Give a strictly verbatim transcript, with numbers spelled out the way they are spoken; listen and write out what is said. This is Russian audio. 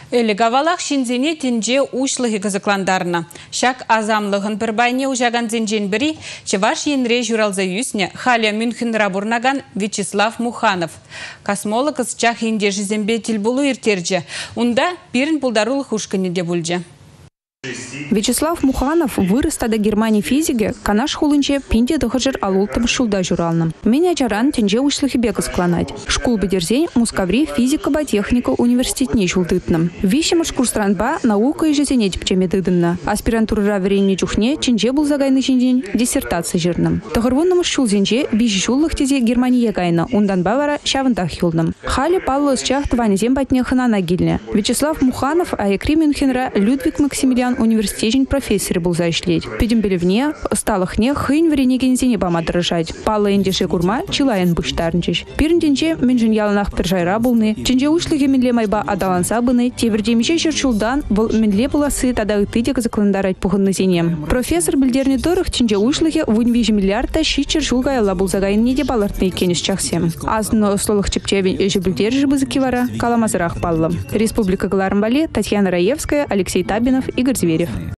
Элегавалах шинзене тенже ушлығы кызыкландарына. Шак азамлығын бір байне ужаган зенжен бірі, чеваш енре журалза юсне Халя Мюнхен рабурнаган Вячеслав Муханов. Космолог ысчах инде жизембе тілбулу иртерже. Унда пирін пулдарулық ушкыне де бульже. Вячеслав Муханов вырос до Германии физике, канаш хулынче пинде дохажер алултым шулда журалным. Меня чаран тенже ушлыхи бека склонать. Школ бедерзень мускаври физика ба техника университетне шулдытным. Вищемыш курстранба наука и жизнеть пчеме дыдынна. Аспирантура раврени чухне ченже был загайный день диссертация жирным. Тохарвонным шулзенче вищи шуллых тезе Германия гайна ундан бавара шавындах хюлным. Хали Павло счах тванезем батне хана гильне. Вячеслав Муханов а Екри Мюнхенра Людвиг Максимилиан университетень профессор был зашлеть. Пидем белевне, сталых не хынь врене гензине бама дрожать. Пала индише курма, чилаен буштарнчич. Пирнденче менжин ялнах пержайра булны. Ченже ушлыги менле майба адаланса быны. Тевердемиче черчулдан был менле буласы тада ытыдек закландарать пухынны зенем. Профессор бельдерни дорых ченже ушлыги в унвижи миллиарда щи черчулга ялла был загайын неде балартный кенес чахсем. Азно слолых чепчевин эжи бельдержи бызыкивара каламазарах паллам. Республика Галармбали, Татьяна Раевская, Алексей Табинов, Игорь Зверев.